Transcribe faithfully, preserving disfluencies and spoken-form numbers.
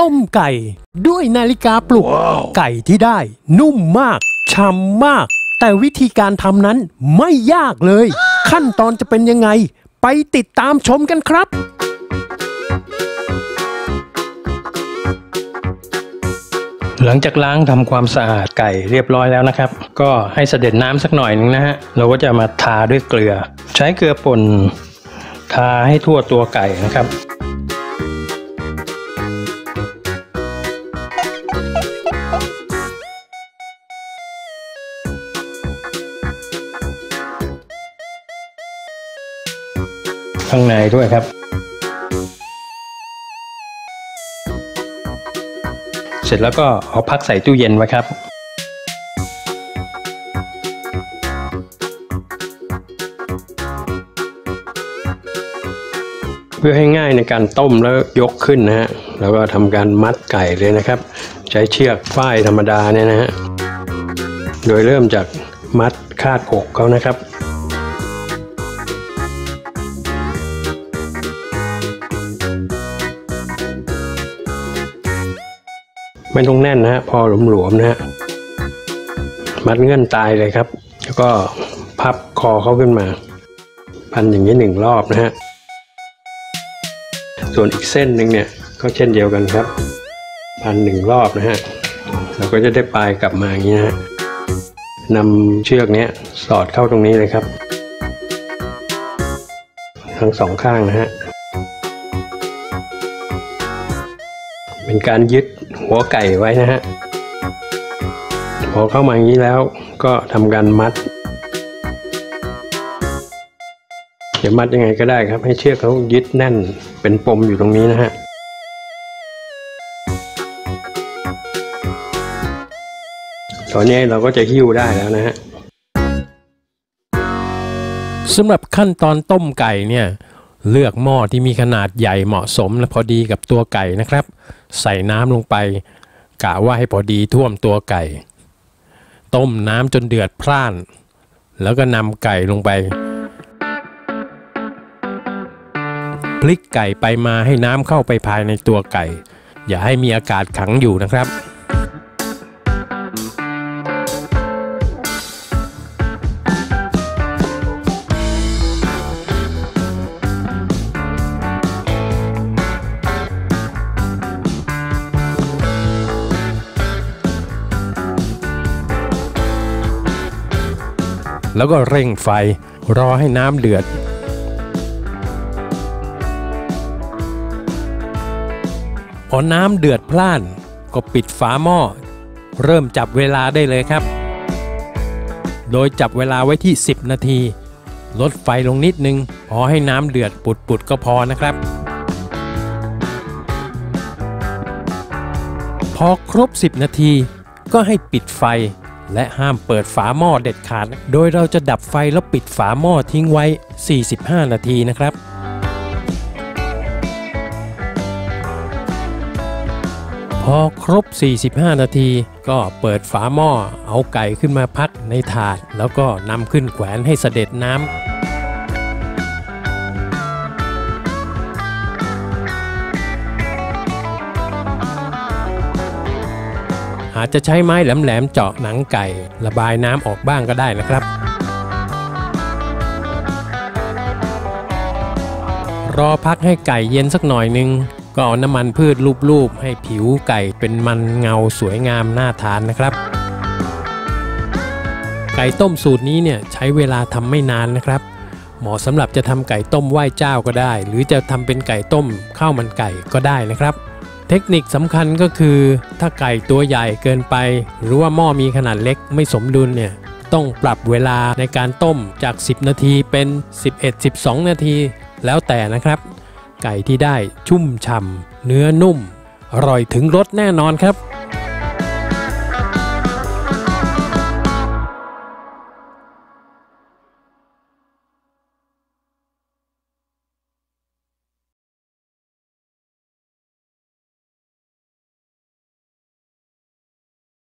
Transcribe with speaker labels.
Speaker 1: ต้มไก่ด้วยนาฬิกาปลุก wow. ไก่ที่ได้นุ่มมากฉ่ำมากแต่วิธีการทำนั้นไม่ยากเลยขั้นตอนจะเป็นยังไงไปติดตามชมกันครับหลังจากล้างทำความสะอาดไก่เรียบร้อยแล้วนะครับก็ให้เสด็จน้ำสักหน่อยนึงนะฮะเราก็จะมาทาด้วยเกลือใช้เกลือป่นทาให้ทั่วตัวไก่นะครับข้างในด้วยครับเสร็จแล้วก็เอาพักใส่ตู้เย็นไว้ครับเพื่อให้ง่ายในการต้มแล้วยกขึ้นนะฮะแล้วก็ทำการมัดไก่เลยนะครับใช้เชือกฝ้ายธรรมดาเนี่ยนะฮะโดยเริ่มจากมัดคาดอกเขานะครับไม่ต้องแน่นนะฮะพอหลวมๆนะฮะมัดเงื่อนตายเลยครับแล้วก็พับคอเขาขึ้นมาพันอย่างนี้หนึ่งรอบนะฮะส่วนอีกเส้นหนึ่งเนี่ยก็เช่นเดียวกันครับพันหนึ่งรอบนะฮะเราก็จะได้ปลายกลับมาอย่างนี้นะฮะนำเชือกนี้สอดเข้าตรงนี้เลยครับทั้งสองข้างนะฮะเป็นการยึดหัวไก่ไว้นะฮะพอเข้ามาอย่างนี้แล้วก็ทำการมัดจะมัดยังไงก็ได้ครับให้เชือกเขายึดแน่นเป็นปมอยู่ตรงนี้นะฮะตอนนี้เราก็จะหิ้วได้แล้วนะฮะสำหรับขั้นตอนต้มไก่เนี่ยเลือกหม้อที่มีขนาดใหญ่เหมาะสมและพอดีกับตัวไก่นะครับใส่น้ำลงไปกะว่าให้พอดีท่วมตัวไก่ต้มน้ำจนเดือดพล่านแล้วก็นำไก่ลงไปพลิกไก่ไปมาให้น้ำเข้าไปภายในตัวไก่อย่าให้มีอากาศขังอยู่นะครับแล้วก็เร่งไฟรอให้น้ำเดือดพอน้ำเดือดพล่านก็ปิดฝาหม้อเริ่มจับเวลาได้เลยครับโดยจับเวลาไว้ที่สิบนาทีลดไฟลงนิดนึงพอให้น้ำเดือดปุดๆก็พอนะครับพอครบสิบนาทีก็ให้ปิดไฟและห้ามเปิดฝาหม้อเด็ดขาดโดยเราจะดับไฟแล้วปิดฝาหม้อทิ้งไว้สี่สิบห้านาทีนะครับพอครบสี่สิบห้านาทีก็เปิดฝาหม้อเอาไก่ขึ้นมาพักในถาดแล้วก็นำขึ้นแขวนให้เสด็จน้ำอาจจะใช้ไม้แหลมๆเจาะหนังไก่ระบายน้ำออกบ้างก็ได้นะครับรอพักให้ไก่เย็นสักหน่อยนึงก็เอาน้ำมันพืชลูบๆให้ผิวไก่เป็นมันเงาสวยงามน่าทานนะครับไก่ต้มสูตรนี้เนี่ยใช้เวลาทำไม่นานนะครับเหมาะสำหรับจะทำไก่ต้มไหว้เจ้าก็ได้หรือจะทำเป็นไก่ต้มข้าวมันไก่ก็ได้นะครับเทคนิคสำคัญก็คือถ้าไก่ตัวใหญ่เกินไปหรือว่าหม้อมีขนาดเล็กไม่สมดุลเนี่ยต้องปรับเวลาในการต้มจากสิบนาทีเป็นสิบเอ็ด สิบสองนาทีแล้วแต่นะครับไก่ที่ได้ชุ่มฉ่ำเนื้อนุ่มอร่อยถึงรสแน่นอนครับ